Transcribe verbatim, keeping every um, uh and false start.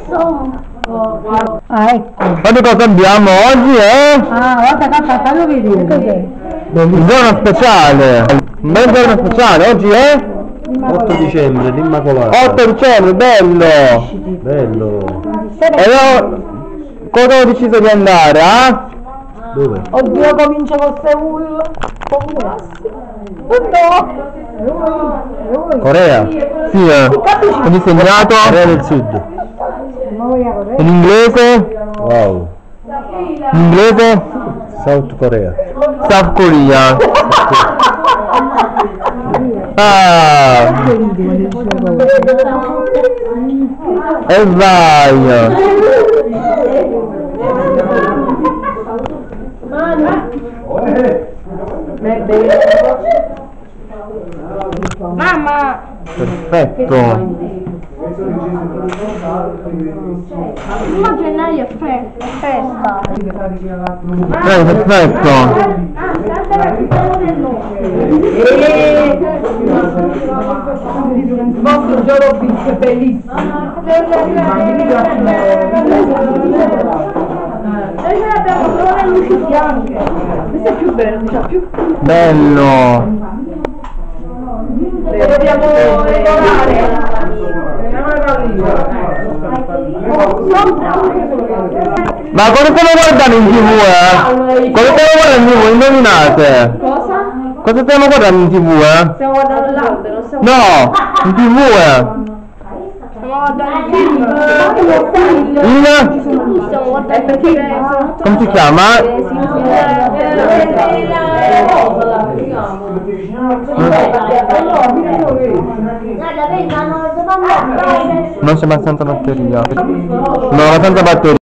Ah, ecco. Guarda cosa abbiamo oggi, eh? Ah, guarda, guarda, fallo vedere. Cos'è? Un giorno speciale. Un bel giorno speciale. Oggi è? otto dicembre, l'Immacolata. otto dicembre, bello. Bello. E io cosa ho deciso di andare, eh? Dove? Oddio, comincia con Seul. No. Corea? Sì, eh. Ho disegnato. Corea del Sud. In inglese? Wow. In inglese? South Korea. South Korea. Ah. E vai. Mamma. Perfetto. Ma gennaio è festa. Festa. Eh, perfetto. Il vostro gioco è bellissimo. Noi ce l'abbiamo solo le luci bianche. Questo è più bello, c'ha più. Bello. Lo dobbiamo regolare. Ma cosa stiamo guardando in tv, eh? Cosa stiamo guardando in tv? Indovinate? Cosa? Cosa stiamo guardando in tv, eh? Stiamo guardando l'albero, stiamo No! In tv, eh! Stiamo guardando il film. Il? Stiamo guardando il film. Come si chiama? Non c'è abbastanza batteria. Non ho abbastanza batteria.